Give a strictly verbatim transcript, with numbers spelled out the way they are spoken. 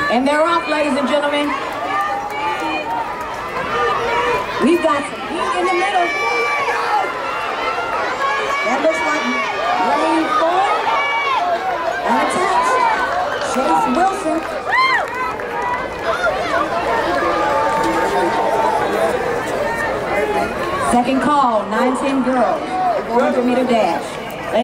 And they're off, ladies and gentlemen. We've got some heat in the middle. That looks like lane four. Unattached. Chase Wilson. Second call, nine ten girls. one hundred meter dash.